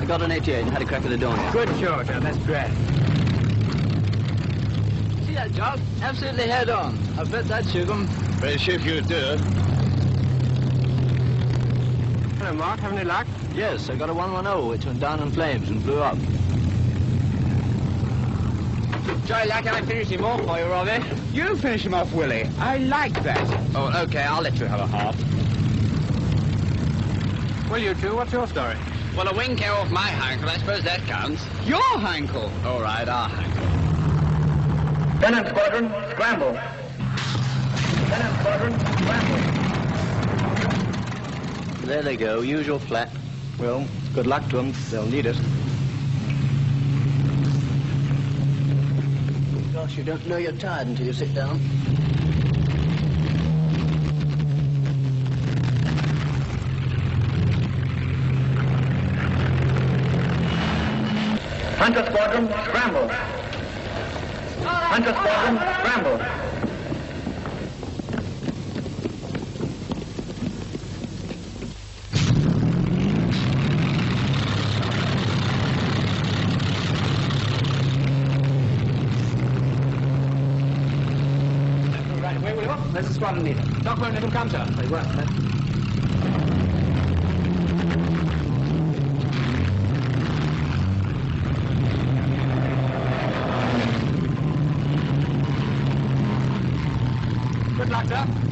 got an 88 and had a crack at the door now. Good shot, that's great. See that job? Absolutely head on. I bet that shook him. Very sure you do. Hello, Mark. Having any luck? Yes, I got a 110 which went down in flames and blew up. Jolly luck, I finish him off for you, Robbie. You finish him off, Willie. I like that. Oh, okay, I'll let you have a half. Well, you two, what's your story? Well, a wing came off my hankle. I suppose that counts. Your hankle? All right, our hankle. Venom Squadron, scramble. Venom Squadron, scramble. There they go, usual flat. Well, good luck to them. They'll need it. Gosh, you don't know you're tired until you sit down. Hunter Squadron, scramble. Hunter Squadron, scramble. Right away, Willie. There's a squadron leader. Doc won't let him come, sir. They won't, sir. Good luck, sir.